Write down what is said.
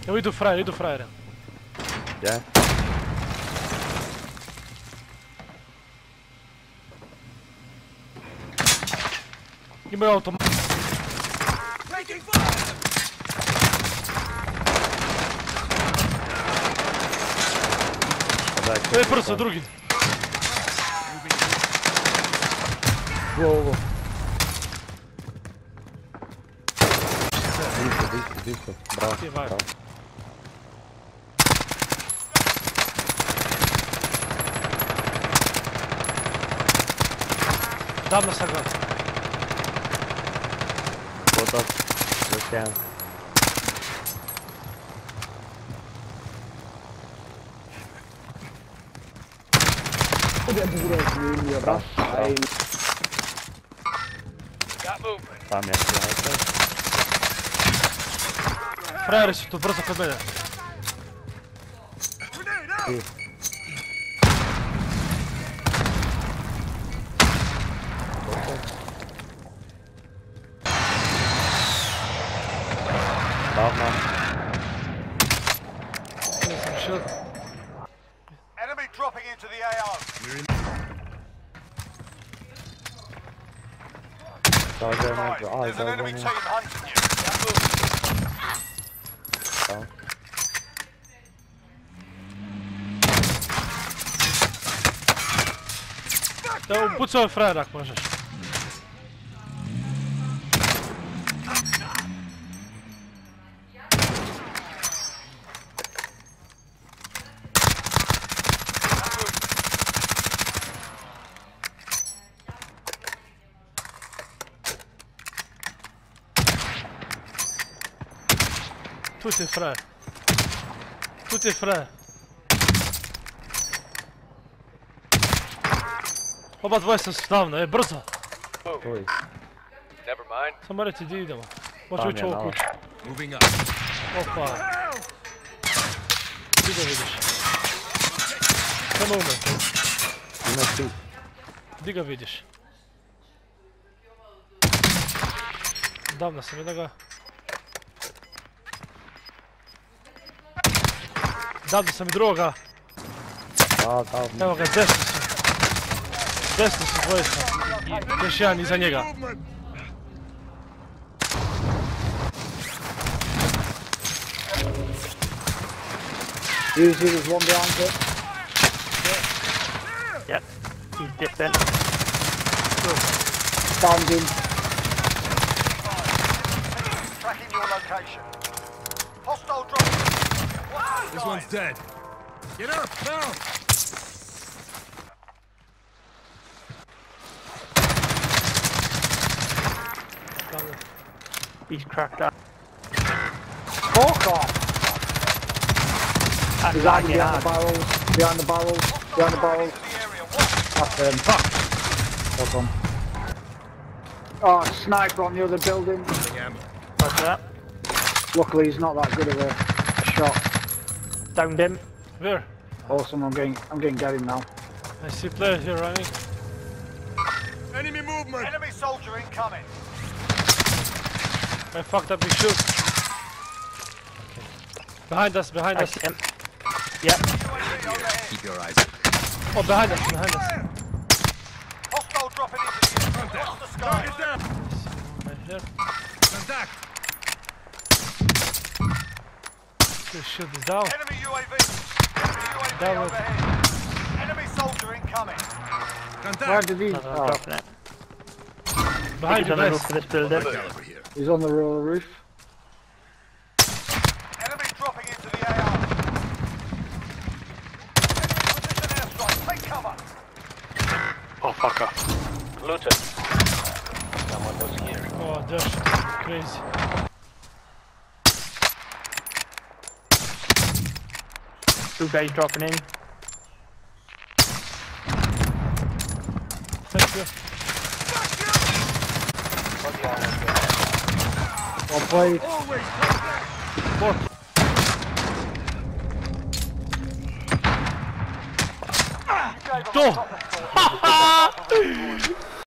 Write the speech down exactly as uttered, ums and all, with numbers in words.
Evo idu frajer, idu frajere. Gdje? Imaju auto. To je prso, drugi. Ovo, ovo. Disto, disto, disto. Bravo, bravo. Davno sam ga. Gotov. Još jedan. Tam je snajper. Frajeri su tu brzo kod mene. I. Davno. Nisam shield. Enemy dropping into the A O. There's an enemy team hunting you. Da upucao je frajer ako možeš. Tu ti je frajer. Tu ti je frajer. Oba dvoje sam stavno, e, brzo! Samo reći gdje idemo. Možemo ići ovu kuću. Opa. Gdje ga vidiš? Samo umet. Gdje ga vidiš? Davno sam jednoga. Davno sam i drugoga. Evo ga, desno su. Desno su dvojica. Još jedan iza njega. You see there's one behind it? Yep. He's dipped in. Found him. Tracking your location. Hostile drop. This one's dead. Get up, now! He's cracked up. Fuck off! He's hiding behind the barrels, behind the barrels, behind the barrels. That's him. Fuck! Fuck on. Oh, sniper on the other building. What's that? Luckily he's not that good of a shot. Downed him. Where? Awesome, I'm getting, I'm getting get him now. I see players here running. Enemy movement! Enemy soldier incoming. I fucked up his shoot. Okay. Behind us, behind I us. see him. Yep. Keep your eyes. Oh, behind us, behind us. Hostile dropping into the air. Watch the sky. Get down! Right here. Contact! This shit is down. Enemy U A V. Enemy U A V Down. overhead. Enemy soldier incoming. Where Contact! did he? No, no, Oh, dropping it. Behind He's you on the guys. roof of this building. Caliber here. he's on the roof. Enemy dropping into the A R. Precision airstrike. Take cover. Oh, fuck off. Looted. Someone was here. Oh, that shit is crazy. Two guys dropping in. Thank you. Well played. Always Four. Two.